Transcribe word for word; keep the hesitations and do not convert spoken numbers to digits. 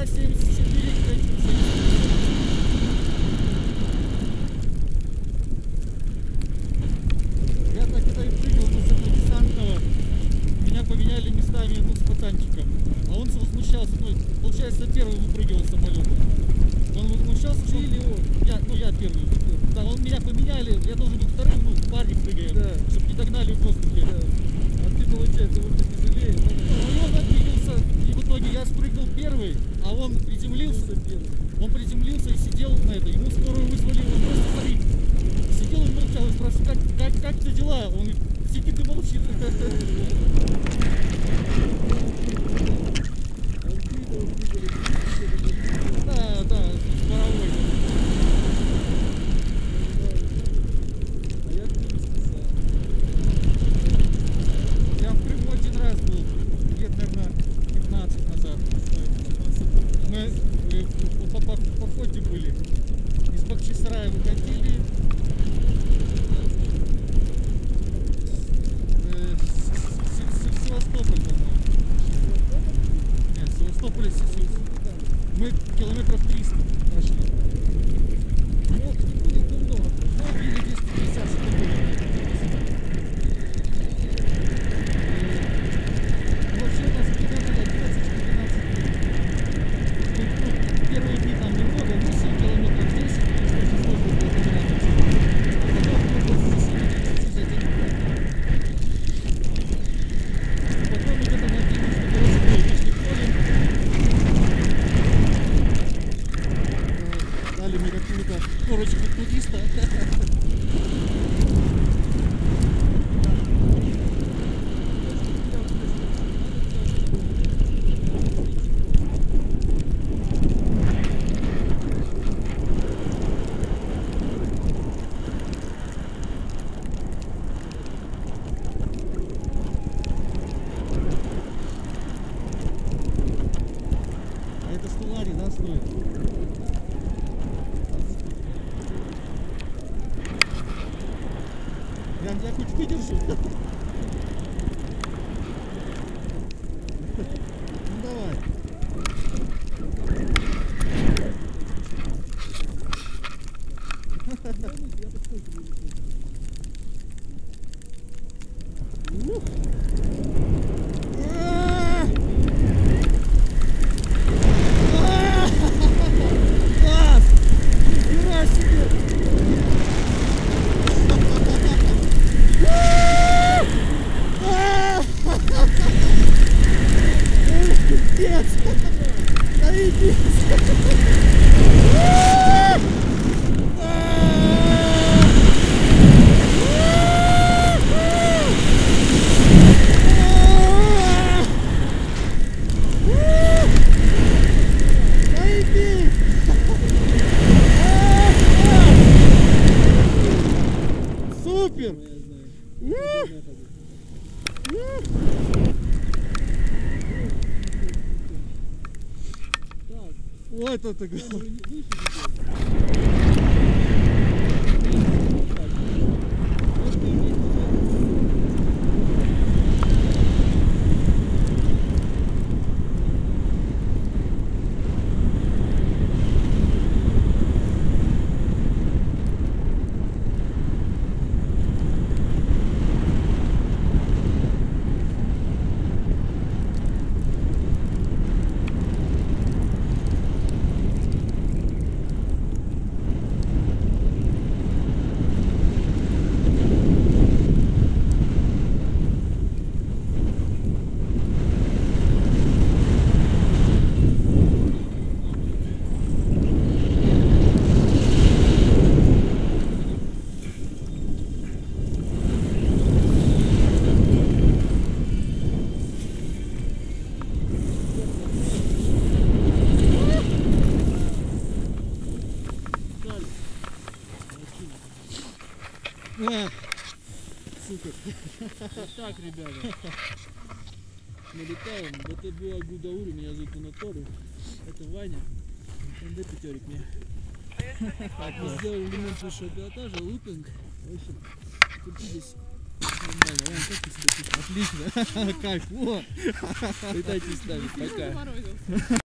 два семьдесят четыре, я так когда и прыгал, ну, с этого десантного, меня поменяли местами, ну, с пацанчиком. А он возмущался, ну, получается, первый выпрыгивал с самолета. Он возмущался, что или он? Я, ну, я первый. Да, он меня поменяли, я должен был вторым, ну, парни прыгаем, да, чтобы не догнали в воздухе. Да. А ты, получается, вот ты тяжелее. Ну, он отбился, и в итоге я спрыгнул первый, а он приземлился. Он приземлился и сидел на это, ему скорую вызвали, он просто смотри, сидел и молчал, и спрашиваю, как, как, как ты дела? Он сидит и молчит. Да, да, паровой. А я тут списал. Я в Крыму один раз был, лет, наверное, пятнадцать назад. Мы по, по, по походе были. Из Бахчисарая выходили. Э, Севастополь, по-моему. Нет, Севастополь, мы километров триста прошли. Ну, не будет немного. Ну, или двести пятьдесят, что такое. Вообще у нас примерно одиннадцать-двенадцать дней. Ну, первые дни там немного, восемь километров, десять, очень сложно было добираться. А потом мы просто засидели за день. Потом мы где-то на Киевской городской вышли в поле. Дали мне какую-то корочку туриста. А это стулари, да, стоит? Я, я хоть выдержу. Ну давай. Класс! Нифига себе! Пиздец! Заебись! Заебись! Супер! Вот это главное. А, супер. Вот так, ребята. Налетаем. Это была Гудаури, меня зовут Анатолий. Это Ваня. эн дэ пятерик мне. Так, мы сделали элемент высшего пилотажа, лупинг. В общем, крутились нормально. Ваня, как ты себя чувствуешь? Отлично. Кайф. О. Летайте с нами. Пока.